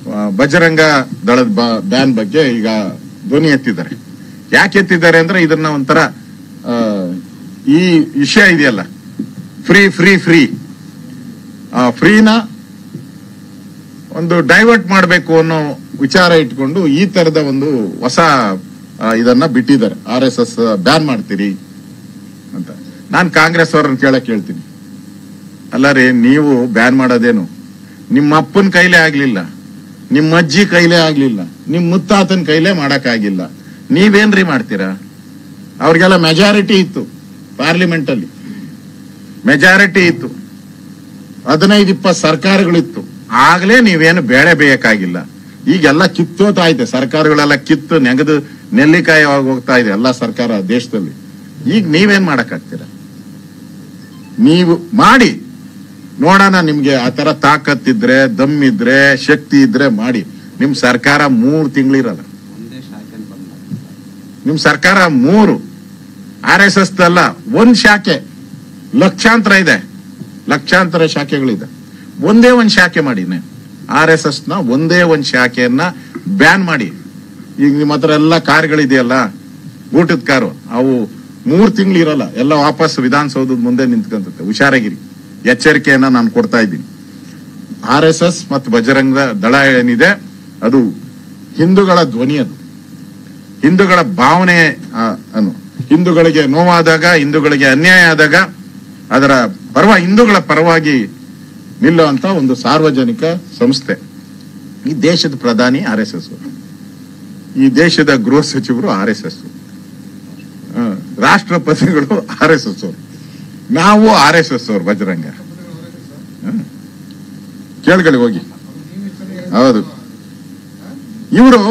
ಬಜರಂಗ ದಳದ ಬ್ಯಾನ್ ಬಗ್ಗೆ ಈಗ ಧ್ವನಿ ಎತ್ತಿದ್ದಾರೆ. ಯಾಕೆ ಎತ್ತಿದ್ದಾರೆ ಅಂದ್ರೆ ಇದನ್ನ ಒಂಥರ ಈ ವಿಷಯ ಇದೆಯಲ್ಲ, ಫ್ರೀ ಫ್ರೀ ಫ್ರೀ ಫ್ರೀನ ಒಂದು ಡೈವರ್ಟ್ ಮಾಡಬೇಕು ಅನ್ನೋ ವಿಚಾರ ಇಟ್ಕೊಂಡು ಈ ತರದ ಒಂದು ಹೊಸ ಇದನ್ನ ಬಿಟ್ಟಿದ್ದಾರೆ. RSS ಬ್ಯಾನ್ ಮಾಡ್ತೀರಿ ಅಂತ. ನಾನು ಕಾಂಗ್ರೆಸ್ ಅವರನ್ನು ಕೇಳ್ತೀನಿ, ಅಲ್ಲ ರೀ, ನೀವು ಬ್ಯಾನ್ ಮಾಡೋದೇನು? ನಿಮ್ಮ ಅಪ್ಪನ ಕೈಲೇ ಆಗ್ಲಿಲ್ಲ, ನಿಮ್ಮ ಅಜ್ಜಿ ಕೈಲೇ ಆಗ್ಲಿಲ್ಲ, ನಿಮ್ ಮುತ್ತಾತನ ಕೈಲೇ ಮಾಡಕ್ಕಾಗಿಲ್ಲ, ನೀವೇನ್ರಿ ಮಾಡ್ತೀರಾ? ಅವ್ರಿಗೆಲ್ಲ ಮೆಜಾರಿಟಿ ಇತ್ತು, ಪಾರ್ಲಿಮೆಂಟ್ ಅಲ್ಲಿ ಮೆಜಾರಿಟಿ ಇತ್ತು, 15-20 ಸರ್ಕಾರಗಳಿತ್ತು, ಆಗ್ಲೇ ನೀವೇನು ಬೇಳೆ ಬೇಯಕ್ಕಾಗಿಲ್ಲ. ಈಗೆಲ್ಲ ಕಿತ್ತೋತಾ ಇದೆ, ಸರ್ಕಾರಗಳೆಲ್ಲ ಕಿತ್ತು ನೆಗೆದು ನೆಲ್ಲಿಕಾಯಿ ಹೋಗ್ತಾ ಇದೆ ಎಲ್ಲ ಸರ್ಕಾರ ದೇಶದಲ್ಲಿ. ಈಗ ನೀವೇನ್ ಮಾಡಕ್ಕಾಗ್ತೀರಾ? ನೀವು ಮಾಡಿ ನೋಡೋಣ, ನಿಮ್ಗೆ ಆ ತರ ತಾಕತ್ತಿದ್ರೆ, ದಮ್ಮಿದ್ರೆ, ಶಕ್ತಿ ಇದ್ರೆ ಮಾಡಿ. ನಿಮ್ ಸರ್ಕಾರ 3 ತಿಂಗಳಿರಲ್ಲ. ನಿಮ್ ಸರ್ಕಾರ 3 RSS ಅಲ್ಲ, 1 ಶಾಖೆ, ಲಕ್ಷಾಂತರ ಇದೆ, ಲಕ್ಷಾಂತರ ಶಾಖೆಗಳಿದೆ. ಒಂದೇ ಒಂದು ಶಾಖೆ ಮಾಡಿ, RSS ನ ಒಂದೇ ಒಂದು ಶಾಖೆಯನ್ನ ಬ್ಯಾನ್ ಮಾಡಿ. ಈಗ ನಿಮ್ಮ ಹತ್ರ ಎಲ್ಲ ಕಾರ್ಗಳಿದೆಯಲ್ಲ, ಊಟದ ಕಾರು, ಅವು 3 ತಿಂಗಳು ಇರಲ್ಲ, ಎಲ್ಲ ವಾಪಸ್ ವಿಧಾನಸೌಧದ ಮುಂದೆ ನಿಂತ್ಕೊಂತತೆ. ಹುಷಾರಾಗಿರಿ, ಎಚ್ಚರಿಕೆಯನ್ನ ನಾನು ಕೊಡ್ತಾ ಇದ್ದೀನಿ. RSS ಮತ್ತು ಬಜರಂಗ ದಳ ಏನಿದೆ ಅದು ಹಿಂದೂಗಳ ಧ್ವನಿ, ಅದು ಹಿಂದೂಗಳ ಭಾವನೆ. ಹಿಂದೂಗಳಿಗೆ ನೋವಾದಾಗ, ಹಿಂದೂಗಳಿಗೆ ಅನ್ಯಾಯ ಆದಾಗ ಅದರ ಹಿಂದೂಗಳ ಪರವಾಗಿ ನಿಲ್ಲುವಂತ ಒಂದು ಸಾರ್ವಜನಿಕ ಸಂಸ್ಥೆ. ಈ ದೇಶದ ಪ್ರಧಾನಿ RSS, ಈ ದೇಶದ ಗೃಹ ಸಚಿವರು RSS, ರಾಷ್ಟ್ರಪತಿಗಳು RSS ಅವರು, ನಾವು RSS ಅವರು. ಬಜರಂಗ ಕೇಳ್ಕೊಳ್ಳಿ ಹೋಗಿ. ಹೌದು, ಇವರು